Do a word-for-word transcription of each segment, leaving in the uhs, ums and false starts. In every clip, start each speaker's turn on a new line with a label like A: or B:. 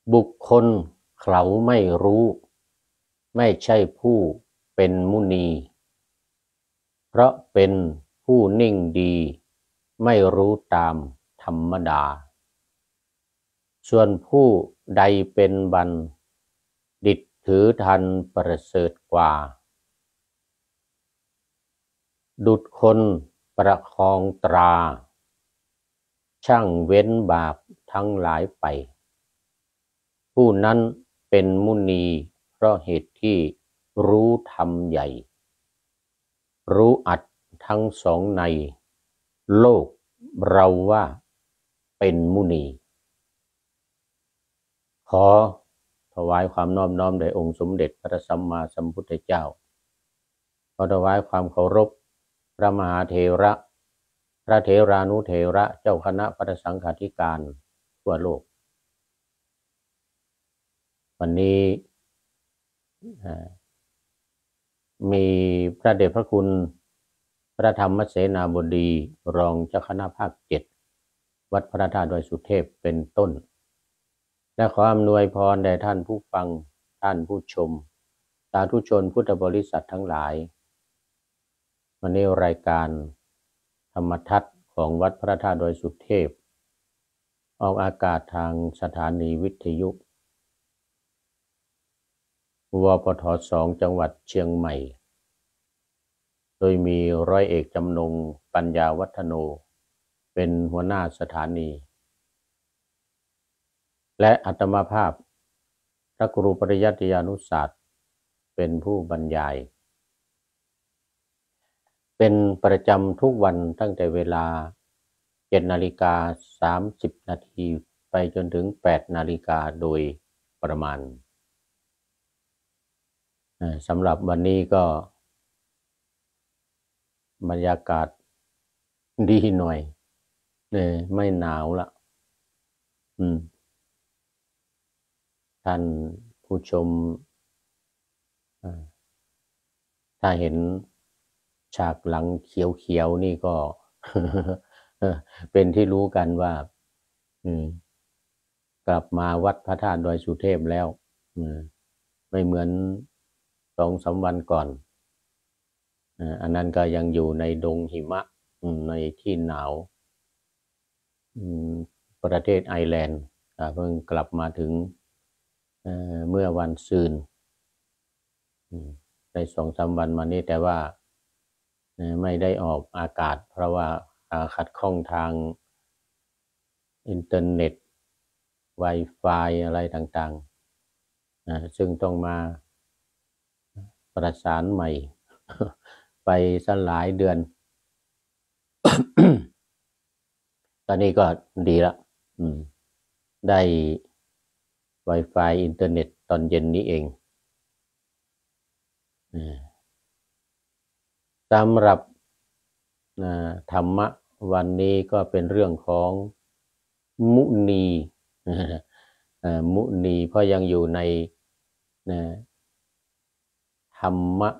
A: บุคคลเขาไม่รู้ไม่ใช่ผู้เป็นมุนีเพราะเป็นผู้นิ่งดีไม่รู้ตามธรรมดาส่วนผู้ใดเป็นบัณฑิตถือธรรมประเสริฐกว่าดุจคนประคองตราช่างเว้นบาปทั้งหลายไปผู้นั้นเป็นมุนีเพราะเหตุที่รู้ธรรมใหญ่รู้อัตทั้งสองในโลกเราว่าเป็นมุนีขอถวายความนอบน้อมแด่องค์สมเด็จพระสัมมาสัมพุทธเจ้าขอถวายความเคารพพระมหาเถระพระเถรานุเถระเจ้าคณะพระสังฆาธิการทั่วโลกวันนี้มีพระเดชพระคุณพระธรรมเสนาบดีรองเจ้าคณะภาคเจ็ดวัดพระธาตุดอยสุเทพเป็นต้นและขออำนวยพรแด่ท่านผู้ฟังท่านผู้ชมสาธุชนพุทธบริษัททั้งหลายวันนี้รายการธรรมทัศน์ของวัดพระธาตุดอยสุเทพออกอากาศทางสถานีวิทยุวปทสองจังหวัดเชียงใหม่โดยมีร้อยเอกจำนงปัญญาวัฒโนเป็นหัวหน้าสถานีและอาตมาภาพพระครูปริยัติยานุศาสตร์เป็นผู้บรรยายเป็นประจำทุกวันตั้งแต่เวลาเจ็ดนาฬิกาสามสิบนาทีไปจนถึงแปดนาฬิกาโดยประมาณสำหรับวันนี้ก็บรรยากาศดีหน่อยเนี่ยไม่หนาวละอืมท่านผู้ชมถ้าเห็นฉากหลังเขียวๆนี่ก็ เป็นที่รู้กันว่า กลับมาวัดพระธาตุดอยสุเทพแล้วไม่เหมือนสองสามวันก่อนอันนั้นก็ยังอยู่ในดงหิมะในที่หนาวประเทศไอร์แลนด์เพิ่งกลับมาถึงเมื่อวันซืนในสองสามวันมานี้แต่ว่าไม่ได้ออกอากาศเพราะว่าขัดข้องทางอินเทอร์เน็ต Wi-Fi อะไรต่างๆซึ่งต้องมาประสานใหม่ ไปซะหลายเดือน ตอนนี้ก็ดีละได้ Wi-Fi อินเทอร์เน็ตตอนเย็นนี้เองสำหรับธรรมะวันนี้ก็เป็นเรื่องของมุนีมุนีเพราะยังอยู่ในธรรมะ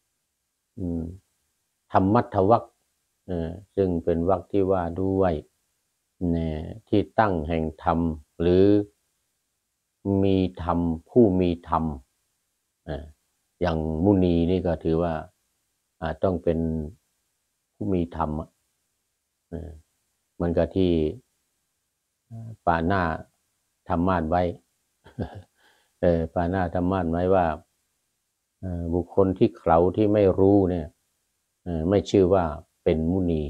A: ธรรมัทวรรคซึ่งเป็นวรรคที่ว่าด้วยที่ตั้งแห่งธรรมหรือมีธรรมผู้มีธรรมอย่างมุนีนี่ก็ถือว่าต้องเป็นผู้มีธรรมเหมือนกับที่ปาหน้าธรรมาสไว้ปาหน้าธรรมาสไว้ว่าบุคคลที่เขาที่ไม่รู้เนี่ยไม่ชื่อว่าเป็นมุนี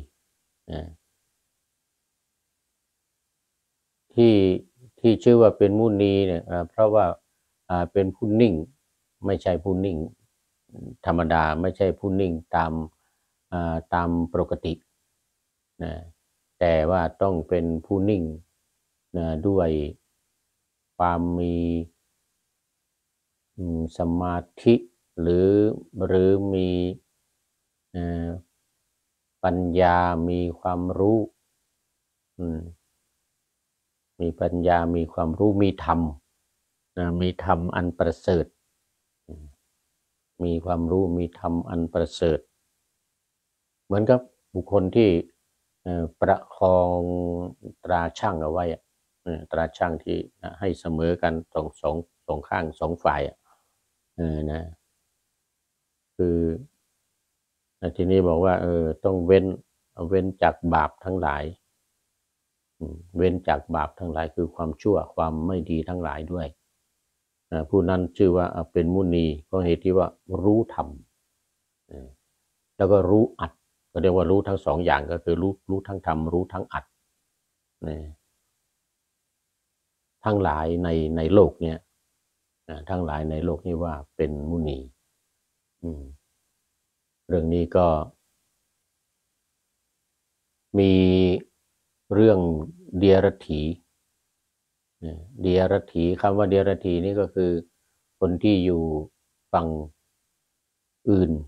A: ที่ที่ชื่อว่าเป็นมุนีเนี่ยเพราะว่าเป็นผู้นิ่งไม่ใช่ผู้นิ่งธรรมดาไม่ใช่ผู้นิ่งตามตามปกตินะแต่ว่าต้องเป็นผู้นิ่งนะด้วยความมีสมาธิหรือหรือมีปัญญามีความรู้มีปัญญามีความรู้มีธรรมมีธรรมอันประเสริฐมีความรู้มีธรรมอันประเสริฐเหมือนกับบุคคลที่ประคองตราช่างเอาไว้เออตราช่างที่ให้เสมอกันสองสองสองข้างสองฝ่ายเออนะคือทีนี้บอกว่าเออต้องเว้นเว้นจากบาปทั้งหลายเว้นจากบาปทั้งหลายคือความชั่วความไม่ดีทั้งหลายด้วยผู้นั้นชื่อว่าเป็นมุนีเพราะเหตุที่ว่ารู้ธรรมแล้วก็รู้อัดก็เรียกว่ารู้ทั้งสองอย่างก็คือรู้รู้ทั้งธรรมรู้ทั้งอัดทั้งหลายในในโลกเนี่ยทั้งหลายในโลกนี้ว่าเป็นมุนีเรื่องนี้ก็มีเรื่องเดียรถีเดียรถีคำว่าเดียรถีนี่ก็คือคนที่อยู่ฝั่งอื่น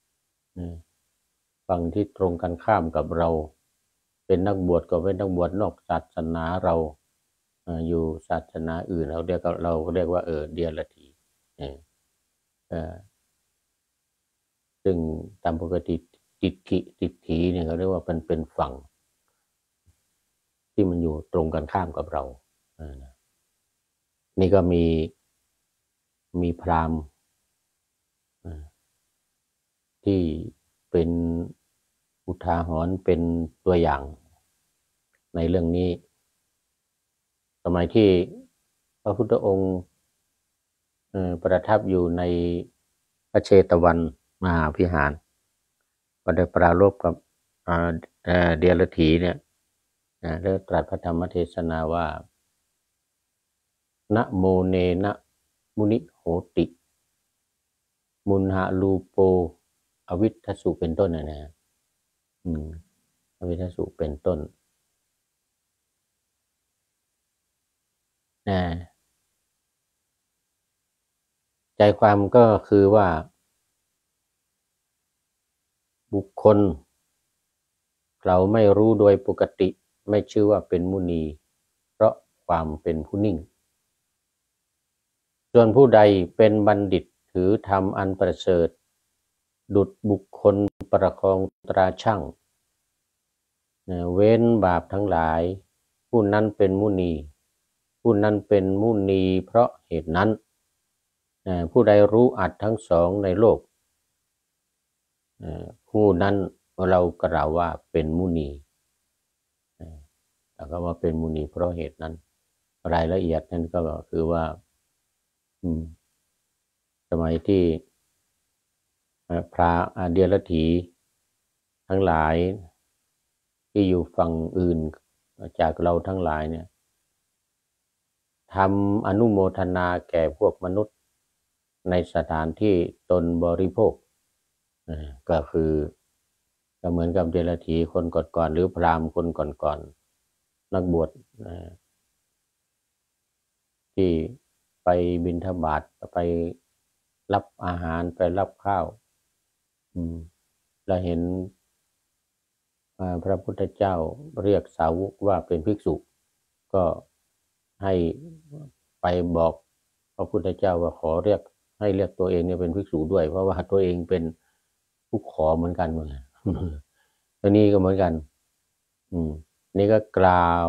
A: ฝั่งที่ตรงกันข้ามกับเราเป็นนักบวชก็เป็นนักบวชนอกศาสนาเราอยู่ศาสนาอื่นเราเรียกเราเรียกว่าเออเดียรถีซึ่งตามปกติติดขิติดถีเนี่ยเขาเรียกว่าเป็นเป็นฝั่งที่มันอยู่ตรงกันข้ามกับเรานี่ก็มีมีพราหมณ์ที่เป็นอุทาหรณ์เป็นตัวอย่างในเรื่องนี้สมัยที่พระพุทธองค์ประทับอยู่ในพระเชตวันมหาวิหารก็ได้ปรารภกับเดียรถีเนี่ยได้ตรัสพระธรรมเทศนาว่านะโมเนนะมุนิโหติมุนหะลูโปอวิทธสุเป็นต้นนะนะอืมอวิทธสุเป็นต้นนะใจความก็คือว่าบุคคลเราไม่รู้โดยปกติไม่ชื่อว่าเป็นมุนีเพราะความเป็นผู้นิ่งส่วนผู้ใดเป็นบัณฑิตถือธรรมอันประเสริฐดุจบุคคลประคองตราช่างเว้นบาปทั้งหลายผู้นั้นเป็นมุนีผู้นั้นเป็นมุนีเพราะเหตุนั้นผู้ใดรู้อัดทั้งสองในโลกผู้นั้นเรากล่าวว่าเป็นมุนีแล้วก็ว่าเป็นมุนีเพราะเหตุนั้นรายละเอียดนั้นก็คือว่าสมัยที่พระเดียรถีทั้งหลายที่อยู่ฝั่งอื่นจากเราทั้งหลายเนี่ยทำอนุโมทนาแก่พวกมนุษย์ในสถานที่ตนบริโภคก็คือก็เหมือนกับเดรัจฉีคนก่อนๆหรือพราหมณ์คนก่อนๆนักบวชที่ไปบิณฑบาตไปรับอาหารไปรับข้าวเราเห็นพระพุทธเจ้าเรียกสาวกว่าเป็นภิกษุก็ให้ไปบอกพระพุทธเจ้าว่าขอเรียกให้เรียกตัวเองเนี่ยเป็นภิกษุด้วยเพราะว่าตัวเองเป็นผู้ขอเหมือนกันเลยตัวนี้ก็เหมือนกันอืมนี่ก็กล่าว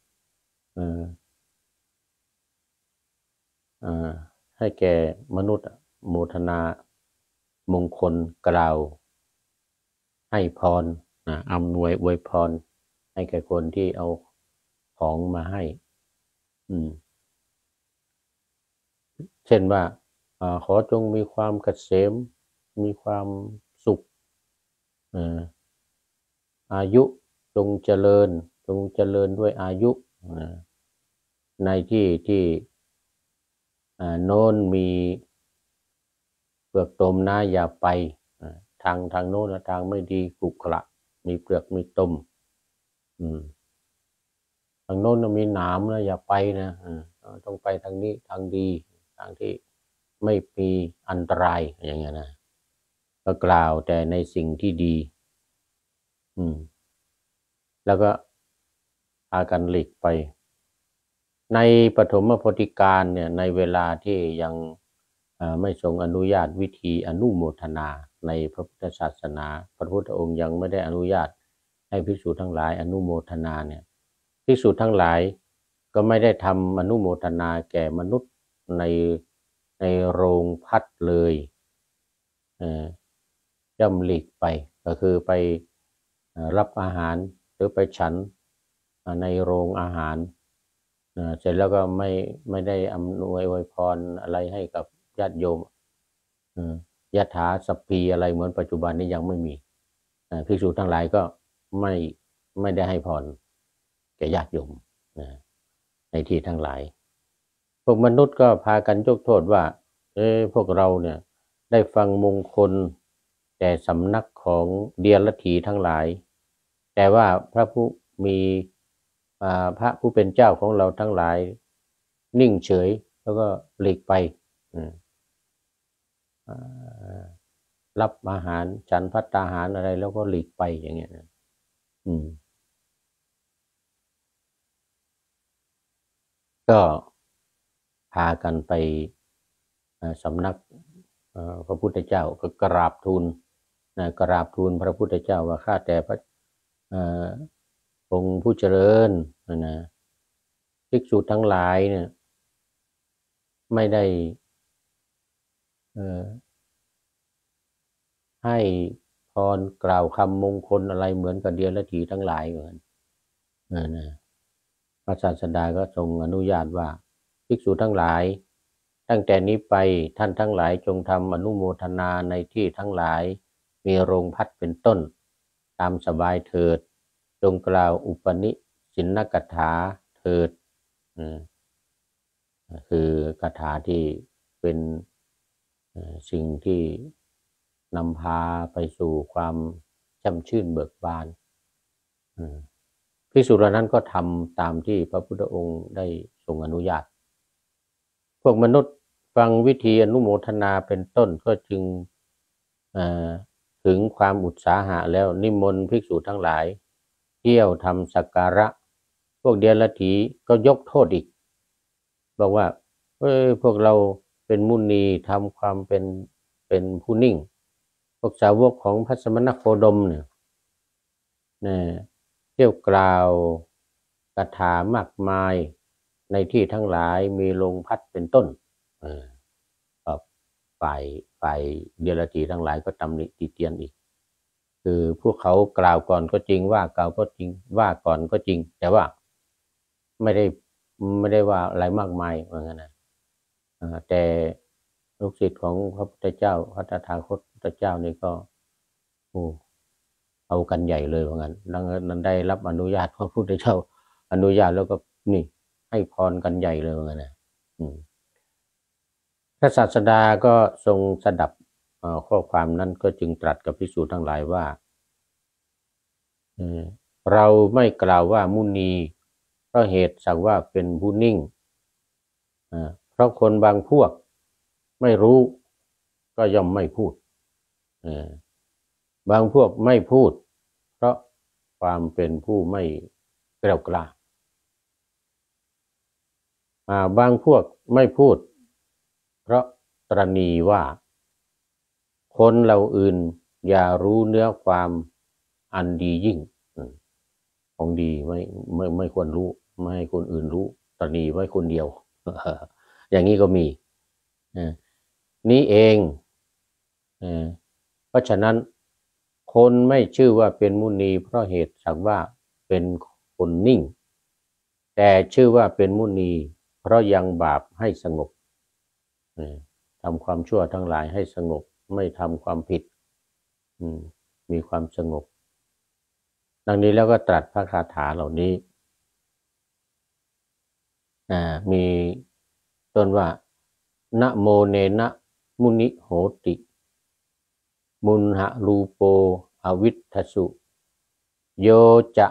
A: ให้แก่มนุษย์โมทนามงคลกล่าวให้พรอำนวยอวยพรให้แก่คนที่เอาของมาให้อืมเช่นว่าขอจงมีความเกษมมีความสุขอายุจงเจริญจงเจริญด้วยอายุในที่ที่โน้นมีเปลือกตมนะอย่าไปทางทางโน้นทางไม่ดีขรุขระมีเปลือกมีตมทางโน้นมีหนามนะอย่าไปนะต้องไปทางนี้ทางดีทางที่ไม่มีอันตรายอย่างเงี้ยนะก็กล่าวแต่ในสิ่งที่ดีอืมแล้วก็พากันหลีกไปในปฐมโพธิการเนี่ยในเวลาที่ยังไม่ทรงอนุญาตวิธีอนุโมทนาในพระพุทธศาสนาพระพุทธองค์ยังไม่ได้อนุญาตให้ภิกษุทั้งหลายอนุโมทนาเนี่ยภิกษุทั้งหลายก็ไม่ได้ทำอนุโมทนาแก่มนุษย์ในในโรงพักเลยย่อมหลีกไปก็คือไปรับอาหารหรือไปฉันในโรงอาหารเสร็จแล้วก็ไม่ไม่ได้อำนวยอวยพรอะไรให้กับญาติโยมยถาสัพพีอะไรเหมือนปัจจุบันนี้ยังไม่มีภิกษุทั้งหลายก็ไม่ไม่ได้ให้พรแก่ญาติโยมในที่ทั้งหลายพวกมนุษย์ก็พากันยกโทษว่าเอ้พวกเราเนี่ยได้ฟังมงคลแต่สำนักของเดียรถีทั้งหลายแต่ว่าพระผู้มีพระผู้เป็นเจ้าของเราทั้งหลายนิ่งเฉยแล้วก็หลีกไปรับอาหารฉันภัตตาหารอะไรแล้วก็หลีกไปอย่างเงี้ยนะอืมก็พากันไปสำนักพระพุทธเจ้าก็กราบทูลนะกราบทูลพระพุทธเจ้าว่าข้าแต่พระองค์ผู้เจริญนะภิกษุทั้งหลายเนี่ยไม่ได้ให้พรกล่าวคำมงคลอะไรเหมือนกับเดียรถีทั้งหลายเหมือนนะพระศาสดาก็ทรงอนุญาตว่าภิกษุทั้งหลายตั้งแต่นี้ไปท่านทั้งหลายจงทำอนุโมทนาในที่ทั้งหลายมีโรงพักเป็นต้นตามสบายเถิดจงกล่าวอุปนิสินกถาเถิดคือกถาที่เป็นสิ่งที่นำพาไปสู่ความช่ำชื่นเบิกบานภิกษุเหล่านั้นก็ทำตามที่พระพุทธองค์ได้ทรงอนุญาตพวกมนุษย์ฟังวิธีอนุโมทนาเป็นต้นก็จึงถึงความอุตสาหะแล้วนิมนต์ภิกษุทั้งหลายเที่ยวทำสักการะพวกเดียรถีก็ยกโทษอีกบอกว่าเอ้ยพวกเราเป็นมุนีทำความเป็นเป็นผู้นิ่งพวกสาวกของพระสมณโคดมเนี่ยเที่ยวกล่าวคาถามากมายในที่ทั้งหลายมีลมพัดเป็นต้นฝ่ายฝ่ายเดียรถีทั้งหลายก็ตำหนิติเตียนอีกคือพวกเขากล่าวก่อนก็จริงว่ากล่าวก็จริงว่าก่อนก็จริงแต่ว่าไม่ได้ไม่ได้ว่าอะไรมากมายเหมือนกันนะแต่ลูกศิษย์ของพระพุทธเจ้าพระตถาคตพุทธเจ้านี่ก็โอ้เอากันใหญ่เลยเหมือนกันนั้นได้รับอนุญาตพระพุทธเจ้าอนุญาตแล้วก็นี่ให้พรกันใหญ่เลยเหมือนกันนะพระศาสดาก็ทรงสดับข้อความนั้นก็จึงตรัสกับภิกษุทั้งหลายว่าเราไม่กล่าวว่ามุนีเพราะเหตุสักว่าเป็นผู้นิ่งเพราะคนบางพวกไม่รู้ก็ย่อมไม่พูดบางพวกไม่พูดเพราะความเป็นผู้ไม่แกล้วกล้าบางพวกไม่พูดเพราะตรณีว่าคนเราอื่นอย่ารู้เนื้อความอันดียิ่งของดีไม่ไม่ไม่ควรรู้ไม่ให้คนอื่นรู้ตรณีไว้คนเดียวอย่างนี้ก็มีนี้เองเพราะฉะนั้นคนไม่ชื่อว่าเป็นมุนีเพราะเหตุสักว่าเป็นคนนิ่งแต่ชื่อว่าเป็นมุนีเพราะยังบาปให้สงบทำความชั่วทั้งหลายให้สงบไม่ทำความผิดมีความสงบดังนี้แล้วก็ตรัสพระคาถาเหล่านี้มีต้นว่านะโมเนนะมุนิโหติมุนหะรูโปอวิทธสุโยจะ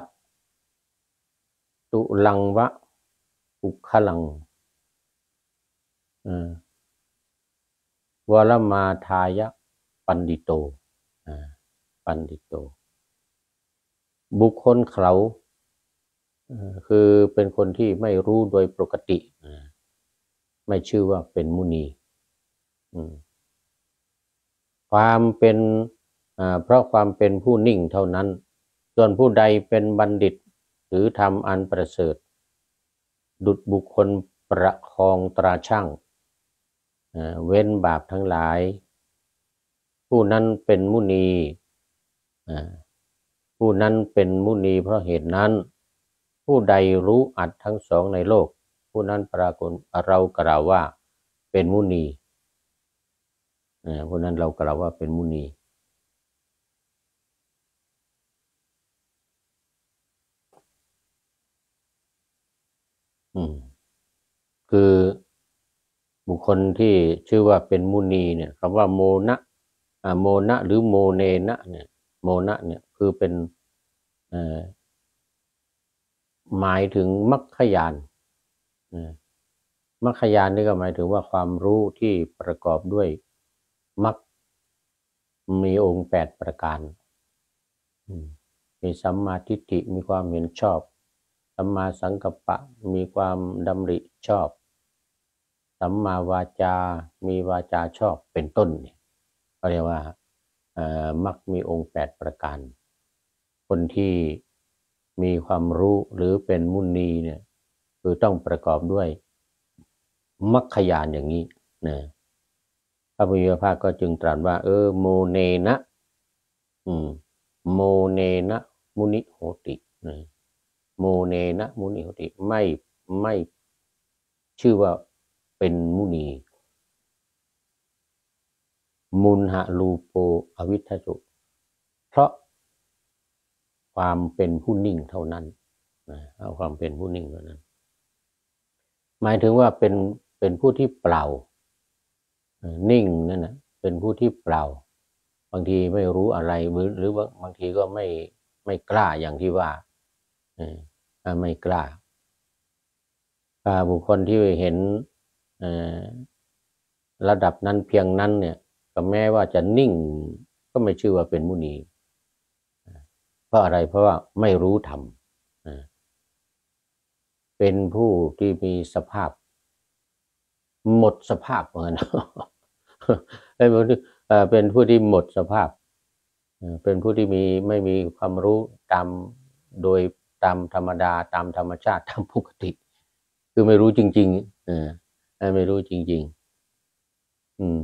A: ตุลังวะอุคลังวรมาทายะปันดิโตปันดิโตบุคคลเขาคือเป็นคนที่ไม่รู้โดยปกติไม่ชื่อว่าเป็นมุนีความเป็นเพราะความเป็นผู้นิ่งเท่านั้นส่วนผู้ใดเป็นบัณฑิตหรือทำอันประเสริฐดุจบุคคลประคองตราชั่งเว้นบาปทั้งหลายผู้นั้นเป็นมุนีผู้นั้นเป็นมุนีเพราะเหตุนั้นผู้ใดรู้อัตทั้งสองในโลกผู้นั้นปรากฏเรากล่าวว่าเป็นมุนีผู้นั้นเรากล่าวว่าเป็นมุนีอืมคือบุคคลที่ชื่อว่าเป็นมุนีเนี่ยคำว่าโมนะโมนะหรือโมเนนะเนี่ยโมนะเนี่ยคือเป็นหมายถึงมรรคญาณมรรคญาณนี่ก็หมายถึงว่าความรู้ที่ประกอบด้วยมรรคมีองค์แปดประการมีสัมมาทิฏฐิมีความเห็นชอบสัมมาสังกัปปะมีความดำริชอบสัมมาวาจามีวาจาชอบเป็นต้นเนี่ยก็เรียกว่ามรรคมีองค์แปดประการคนที่มีความรู้หรือเป็นมุนีเนี่ยคือต้องประกอบด้วยมรรคญาณอย่างนี้นะพระพุทธภาคก็จึงตรัสว่าเออโมเนนะอืมโมเนนะมุนิโหตินะโมเนนะมุนิโหติไม่ไม่ชื่อว่าเป็นมุนีมุนหะลูโปอวิทธสุเพราะความเป็นผู้นิ่งเท่านั้นนะเอาความเป็นผู้นิ่งเท่านั้นหมายถึงว่าเป็นเป็นผู้ที่เปล่านิ่งนั่นนะเป็นผู้ที่เปล่าบางทีไม่รู้อะไรหรือว่าบางทีก็ไม่ไม่กล้าอย่างที่ว่าไม่กล้าบุคคลที่เห็นระดับนั้นเพียงนั้นเนี่ยก็แม้ว่าจะนิ่งก็ไม่ชื่อว่าเป็นมุนีเพราะอะไรเพราะว่าไม่รู้ธรรมเป็นผู้ที่มีสภาพหมดสภาพเหมือนกันเป็นผู้ที่เป็นผู้ที่หมดสภาพเป็นผู้ที่มีไม่มีความรู้ตามโดยตามธรรมดาตามธรรมชาติตามปกติคือไม่รู้จริงๆเออไม่รู้จริงๆอืม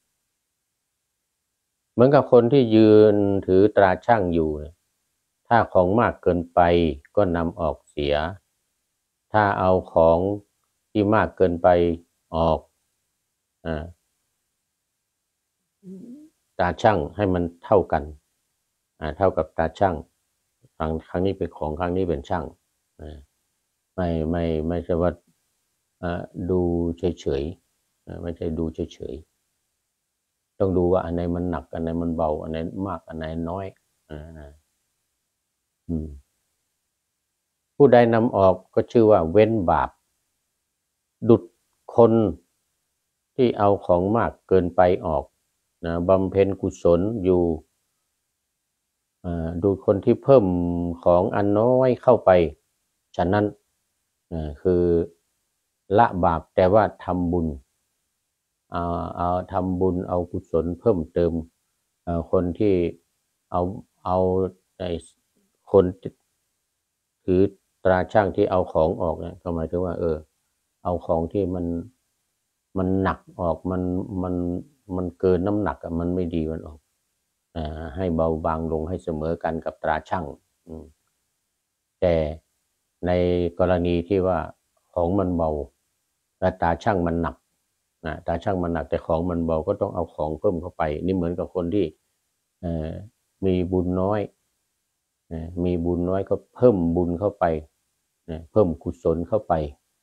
A: เหมือนกับคนที่ยืนถือตราชั่งอยู่ถ้าของมากเกินไปก็นำออกเสียถ้าเอาของที่มากเกินไปออกอ่าตาช่างให้มันเท่ากันอ่าเท่ากับตาช่างครั้งครั้งนี้เป็นของครั้งนี้เป็นช่างอ่าไม่ไม่ไม่ใช่ว่าดูเฉยๆไม่ใช่ดูเฉยๆต้องดูว่าอันไหนมันหนักอันไหนมันเบาอันไหนมากอันไหนน้อยอ่าอืมผู้ใดนำออกก็ชื่อว่าเว้นบาปดุจคนที่เอาของมากเกินไปออกนะบำเพ็ญกุศลอยู่ดูคนที่เพิ่มของอันน้อยเข้าไปฉะนั้นคือละบาปแต่ว่าทำบุญเอาเอาทำบุญเอากุศลเพิ่มเติมคนที่เอาเอาในคนถือตราช่างที่เอาของออกเนี่ยก็หมายถึงว่าเออเอาของที่มันมันหนักออกมันมันมันเกินน้ำหนักมันไม่ดีมันออกให้เบาบางลงให้เสมอกันกับตราช่างแต่ในกรณีที่ว่าของมันเบาและตราช่างมันหนักนะตราช่างมันหนักแต่ของมันเบาก็ต้องเอาของเพิ่มเข้าไปนี่เหมือนกับคนที่มีบุญน้อยมีบุญน้อยก็เพิ่มบุญเข้าไปเพิ่มกุศลเข้าไป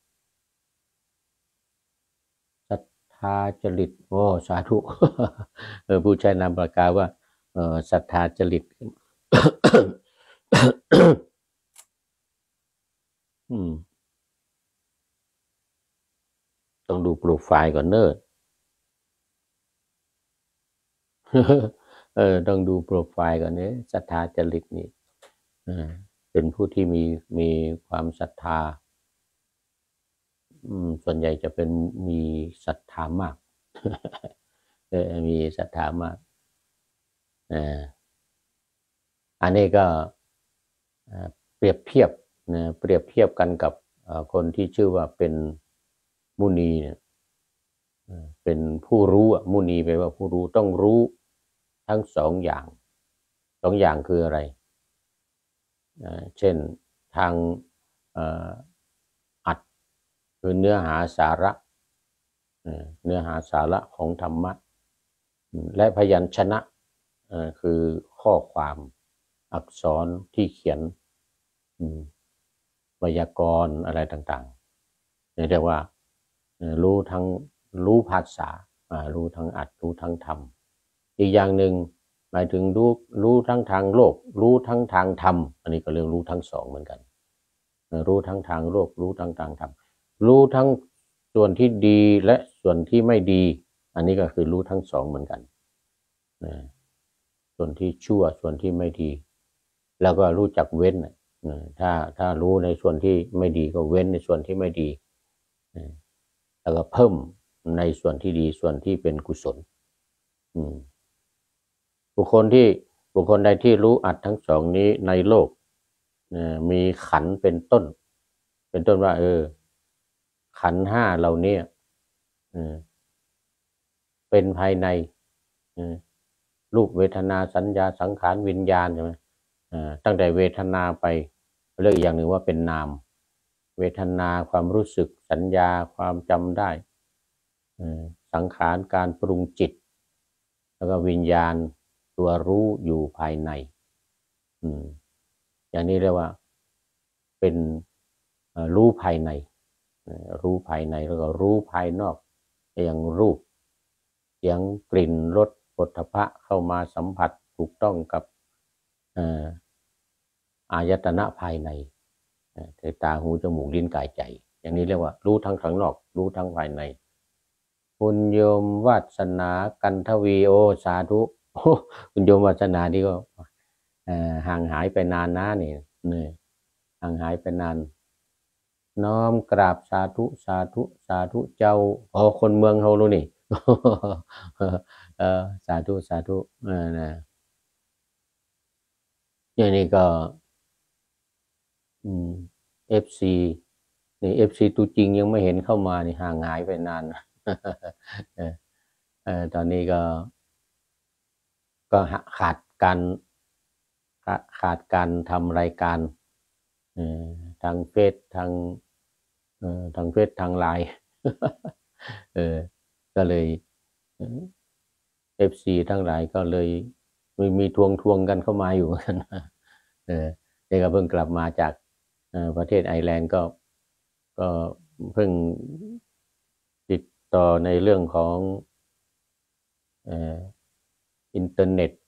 A: ศรัทธาจริตโอ้สาธุผู้ใช้นามปากกาว่าศรัทธาจริตต้องดูโปรไฟล์ก่อนเนอะเออต้องดูโปรไฟล์ก่อนเนี่ยศรัทธาจริตนี่เป็นผู้ที่มีมีความศรัทธาส่วนใหญ่จะเป็นมีศรัทธามากมีศรัทธามากอันนี้ก็เปรียบเทียบนะเปรียบเทียบกันกับคนที่ชื่อว่าเป็นมุนีเนี่ยเป็นผู้รู้มุนีแปลว่าผู้รู้ต้องรู้ทั้งสองอย่างสองอย่างคืออะไรเช่นทางอัดคือเนื้อหาสาระเนื้อหาสาระของธรรมะและพยัญชนะคือข้อความอักษรที่เขียนไวยากรณ์อะไรต่างๆเรียกว่ารู้ทั้งรู้ภาษารู้ทั้งอัดรู้ทั้งธรรมอีกอย่างหนึ่งหมายถึงรู้รู้ทั้งทางโลกรู้ทั้งทางธรรมอันนี้ก็เรื่องรู้ทั้งสองเหมือนกันรู้ทั้งทางโลกรู้ทั้งทางธรรมรู้ทั้งส่วนที่ดีและส่วนที่ไม่ดีอันนี้ก็คือรู้ทั้งสองเหมือนกันส่วนที่ชั่วส่วนที่ไม่ดีแล้วก็รู้จักเว้นถ้าถ้ารู้ในส่วนที่ไม่ดีก็เว้นในส่วนที่ไม่ดีแล้วก็เพิ่มในส่วนที่ดีส่วนที่เป็นกุศลบุคคลที่บุคคลใดที่รู้อัดทั้งสองนี้ในโลกมีขันธ์เป็นต้นเป็นต้นว่าเออขันธ์ห้าเหล่านี้เป็นภายในรูปเวทนาสัญญาสังขารวิญญาณใช่ไหมตั้งแต่เวทนาไปเรื่องอีกอย่างหนึ่งว่าเป็นนามเวทนาความรู้สึกสัญญาความจำได้สังขารการปรุงจิตแล้วก็วิญญาณตัวรู้อยู่ภายในอย่างนี้เรียกว่าเป็นรู้ภายในรู้ภายในแล้วก็รู้ภายนอกอย่างรูปเสียงกลิ่นรสโผฏฐัพพะเข้ามาสัมผัสถูกต้องกับอายตนะภายในตาหูจมูกลิ้นกายใจอย่างนี้เรียกว่ารู้ทั้งข้างนอกรู้ทั้งภายในคุณโยมวาสนากันทวีโอสาธุคุณโยมวาสนานี่ก็ห่างหายไปนานนะนี่นี่ห่างหายไปนานน้อมกราบสาธุสาธุสาธุเจ้าอ๋อคนเมืองเฮารู้นี่เออสาธุสาธุเออนะอย่างนี้ก็อืมเอฟซีนี่เอฟซีตัวจริงยังไม่เห็นเข้ามานี่ห่างหายไปนานเออเออตอนนี้ก็ก็ขาดการขาดการทำรายการทางเฟซทางทางเฟซทางไลน์เออก็เลยเอฟซีทั้งหลายก็เลยมีมีทวงทวงกันเข้ามาอยู่กันเออเด็กก็เพิ่งกลับมาจากประเทศไอร์แลนด์ก็ก็เพิ่งติดต่อในเรื่องของอินเทอร์เน็ต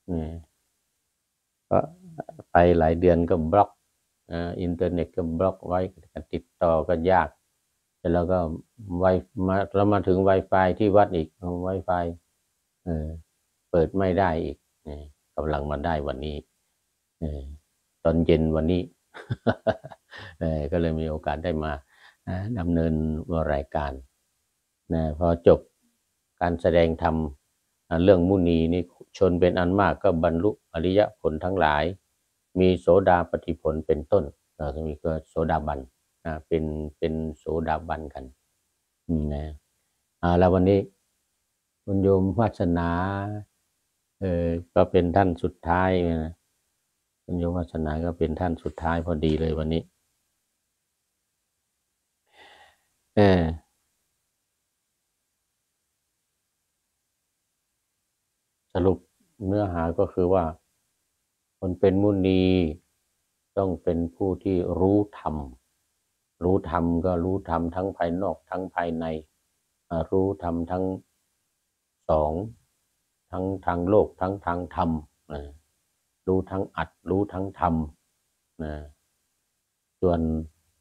A: ก็ไปหลายเดือนก็บล็อกอินเทอร์เน็ตก็บล็อกไว้ติดต่อก็ยากแล้วก็ไวมาแล้วมาถึง Wi-Fi ที่วัดอีก Wi-Fi เออเปิดไม่ได้อีกกำลังมาได้วันนี้ตอนเย็นวันนี้ก็เลยมีโอกาสได้มาดำเนินรายการนะพอจบการแสดงธรรมเรื่องมุนีนี่ชนเป็นอันมากก็บรรลุอริยผลทั้งหลายมีโสดาปฏิผลเป็นต้นก็มีก็โสดาบันเป็นเป็นโสดาบันกันนะอ่าแล้ววันนี้คุณโยมวาสนาเออก็เป็นท่านสุดท้ายนะคุณโยมวาสนาก็เป็นท่านสุดท้ายพอดีเลยวันนี้เออสรุปเนื้อหาก็คือว่าคนเป็นมุนีต้องเป็นผู้ที่รู้ธรรมรู้ธรรมก็รู้ธรรมทั้งภายนอกทั้งภายในรู้ธรรมทั้งสองทั้งทางโลกทั้งทางธรรมรู้ทั้งอัดรู้ทั้งธรรมส่วน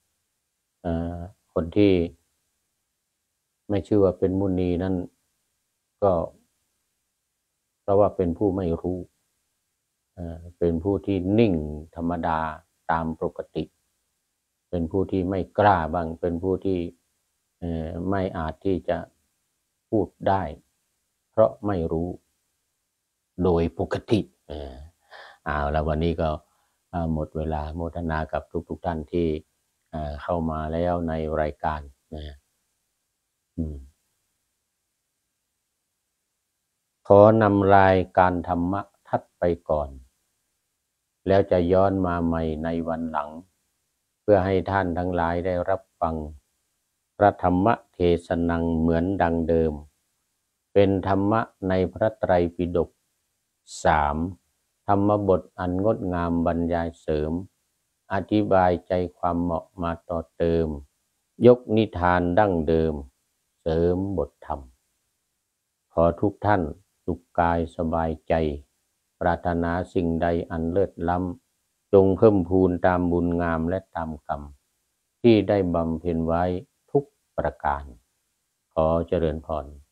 A: คนที่ไม่ชื่อว่าเป็นมุนีนั้นก็เพราะว่าเป็นผู้ไม่รู้เป็นผู้ที่นิ่งธรรมดาตามปกติเป็นผู้ที่ไม่กล้าบ้างเป็นผู้ที่ไม่อาจที่จะพูดได้เพราะไม่รู้โดยปกติเอาแล้ววันนี้ก็หมดเวลาโมทนากับทุกๆท่านที่เข้ามาแล้วในรายการนะขอนำรายการธรรมะทัดไปก่อนแล้วจะย้อนมาใหม่ในวันหลังเพื่อให้ท่านทั้งหลายได้รับฟังพระธรรมเทศนังเหมือนดังเดิมเป็นธรรมะในพระไตรปิฎกสามธรรมบทอันงดงามบรรยายเสริมอธิบายใจความเหมาะมาต่อเติมยกนิทานดั้งเดิมเสริมบทธรรมขอทุกท่านสุขกายสบายใจปรารถนาสิ่งใดอันเลิศล้ำจงเพิ่มพูนตามบุญงามและตามกรรมที่ได้บำเพ็ญไว้ทุกประการขอเจริญพร